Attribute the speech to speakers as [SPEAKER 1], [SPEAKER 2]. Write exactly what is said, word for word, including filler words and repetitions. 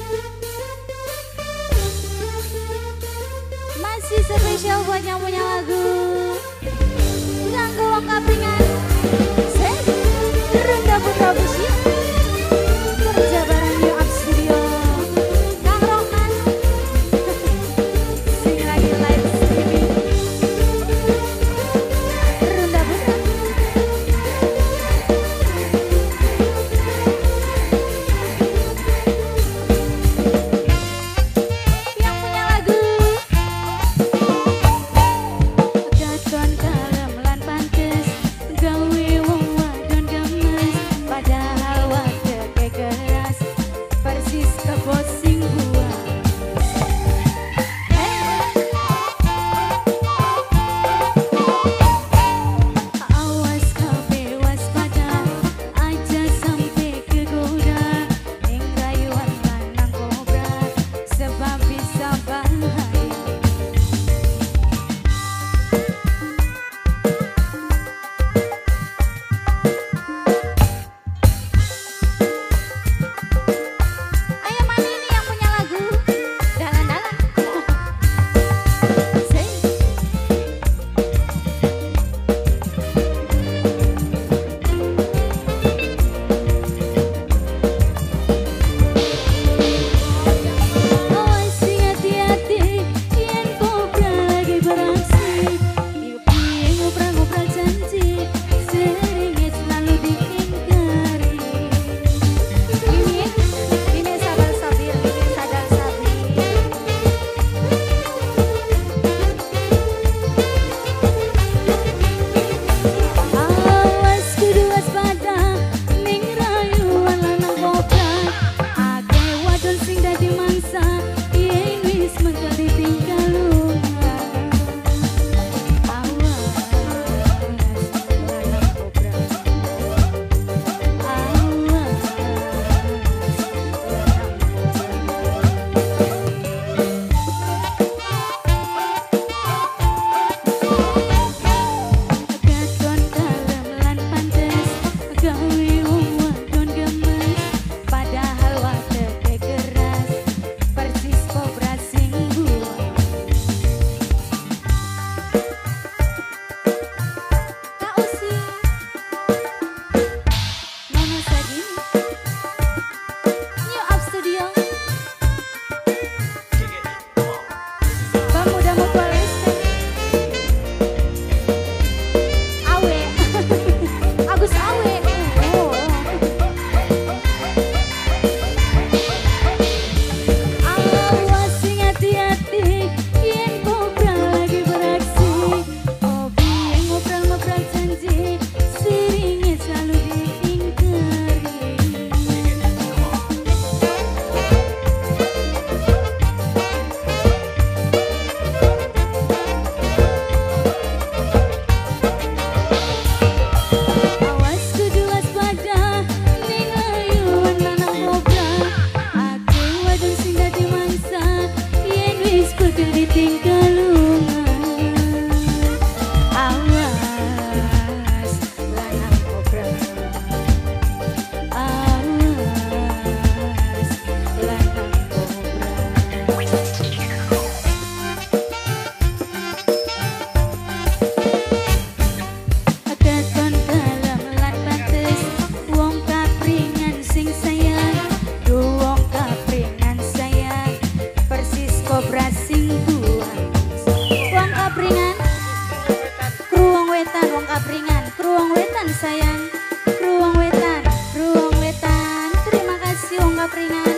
[SPEAKER 1] Masih spesial buat yang punya lagu Ganggu Wong Kapringan Sek Rendah Putra Busi Kerja bareng New Up Studio Kang Roman Sing lagi live streaming Rendah Putra Yang punya lagu Gaton kalem lan pantes gawe wong wadon gemes padahal wadeke keras persis kebos sing buah awas kabeh waspada aja sampe kegoda ning rayuan lanang kobra sebab bisa bahaya. Ayo mana ini yang punya lagu? Dalan-dalan. Say. Awas sing hati-hati yen kobra lagi beraksi. Yuk piye ngobrol-ngobrol janji seringnya selalu diingkari. Ini ini sabar sabir, ini sadar sabir. Awas kudu waspada ning rayuan lanang kobra. Akeh wadon sing dadi mangsa yen wis mengkel ditinggal lunga. Awas lanang kobra. Awas Gaton kalem lan pantes gawe wong wadon gemes padahal wadeke keras persis kobra sing buah. Kak Usi Nono Sadin New Up Studio Bang Muda Mutualis Awe Agus Awe oh. Awas sing hati-hati yen kobra lagi beraksi. Obi yang ngobrol-ngobrol janji seringnya selalu diingkari. Awas kudu waspada ning rayuan lanang kobra. Akeh wadon sing dadi mangsa yen wis kudu ditinggal lunga. Awas lanang kobra. Awas lanang kobra. Gaton kalem lan pantes wong kapringan sing sayang. Duh wong kapringan sayang persis kobra sing buah. Wong kapringan kru wong wetan wong kapringan kru wong wetan sayang kru wong wetan kru wong wetan terima kasih wong kapringan.